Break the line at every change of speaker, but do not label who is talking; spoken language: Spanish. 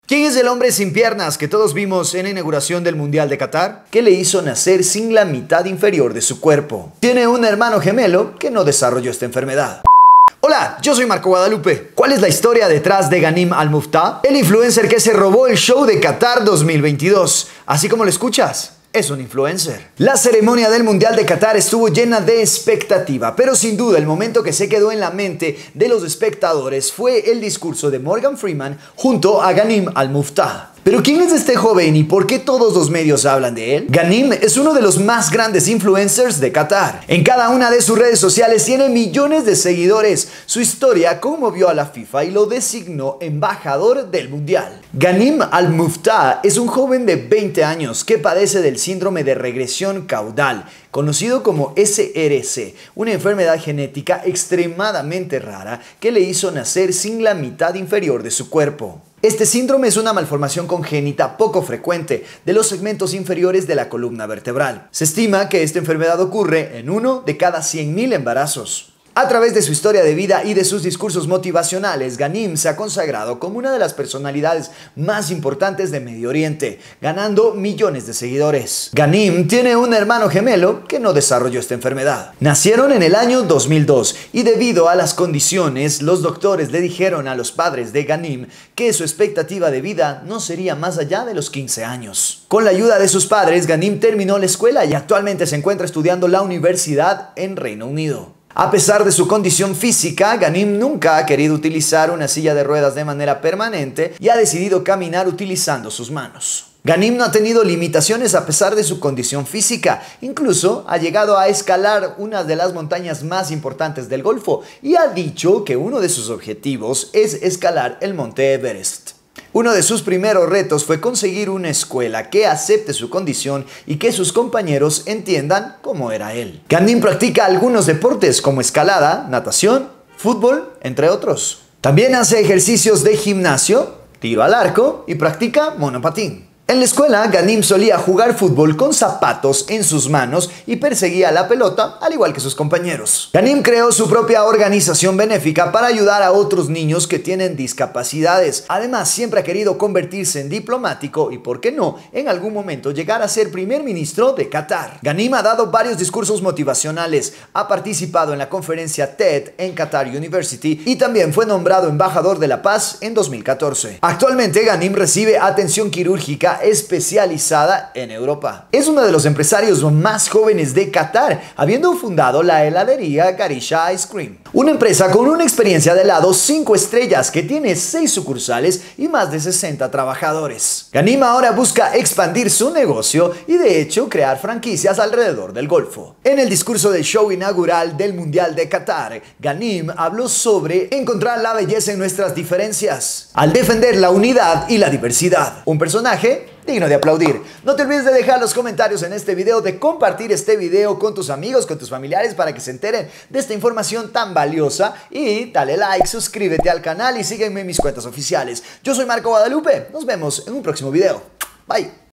¿Quién es el hombre sin piernas que todos vimos en la inauguración del Mundial de Qatar? ¿Qué le hizo nacer sin la mitad inferior de su cuerpo? Tiene un hermano gemelo que no desarrolló esta enfermedad. Hola, yo soy Marco Guadalupe. ¿Cuál es la historia detrás de Ghanim Al-Muftah? El influencer que se robó el show de Qatar 2022. Así como lo escuchas, es un influencer. La ceremonia del Mundial de Qatar estuvo llena de expectativa, pero sin duda el momento que se quedó en la mente de los espectadores fue el discurso de Morgan Freeman junto a Ghanim Al-Muftah. ¿Pero quién es este joven y por qué todos los medios hablan de él? Ghanim es uno de los más grandes influencers de Qatar. En cada una de sus redes sociales tiene millones de seguidores. Su historia conmovió a la FIFA y lo designó embajador del Mundial. Ghanim Al-Muftah es un joven de 20 años que padece del síndrome de regresión caudal, conocido como SRC, una enfermedad genética extremadamente rara que le hizo nacer sin la mitad inferior de su cuerpo. Este síndrome es una malformación congénita poco frecuente de los segmentos inferiores de la columna vertebral. Se estima que esta enfermedad ocurre en 1 de cada 100.000 embarazos. A través de su historia de vida y de sus discursos motivacionales, Ghanim se ha consagrado como una de las personalidades más importantes de Medio Oriente, ganando millones de seguidores. Ghanim tiene un hermano gemelo que no desarrolló esta enfermedad. Nacieron en el año 2002 y debido a las condiciones, los doctores le dijeron a los padres de Ghanim que su expectativa de vida no sería más allá de los 15 años. Con la ayuda de sus padres, Ghanim terminó la escuela y actualmente se encuentra estudiando la universidad en Reino Unido. A pesar de su condición física, Ghanim nunca ha querido utilizar una silla de ruedas de manera permanente y ha decidido caminar utilizando sus manos. Ghanim no ha tenido limitaciones a pesar de su condición física, incluso ha llegado a escalar una de las montañas más importantes del Golfo y ha dicho que uno de sus objetivos es escalar el Monte Everest. Uno de sus primeros retos fue conseguir una escuela que acepte su condición y que sus compañeros entiendan cómo era él. Ghanim practica algunos deportes como escalada, natación, fútbol, entre otros. También hace ejercicios de gimnasio, tiro al arco y practica monopatín. En la escuela, Ghanim solía jugar fútbol con zapatos en sus manos y perseguía la pelota, al igual que sus compañeros. Ghanim creó su propia organización benéfica para ayudar a otros niños que tienen discapacidades. Además, siempre ha querido convertirse en diplomático y, por qué no, en algún momento llegar a ser primer ministro de Qatar. Ghanim ha dado varios discursos motivacionales, ha participado en la conferencia TED en Qatar University y también fue nombrado embajador de la paz en 2014. Actualmente, Ghanim recibe atención quirúrgica especializada en Europa. Es uno de los empresarios más jóvenes de Qatar, habiendo fundado la heladería Garisha Ice Cream, una empresa con una experiencia de helado 5 estrellas que tiene 6 sucursales y más de 60 trabajadores. Ghanim ahora busca expandir su negocio y de hecho crear franquicias alrededor del Golfo. En el discurso del show inaugural del Mundial de Qatar, Ghanim habló sobre encontrar la belleza en nuestras diferencias, al defender la unidad y la diversidad. Un personaje digno de aplaudir. No te olvides de dejar los comentarios en este video, de compartir este video con tus amigos, con tus familiares para que se enteren de esta información tan valiosa y dale like, suscríbete al canal y sígueme en mis cuentas oficiales. Yo soy Marco Guadalupe, nos vemos en un próximo video. Bye.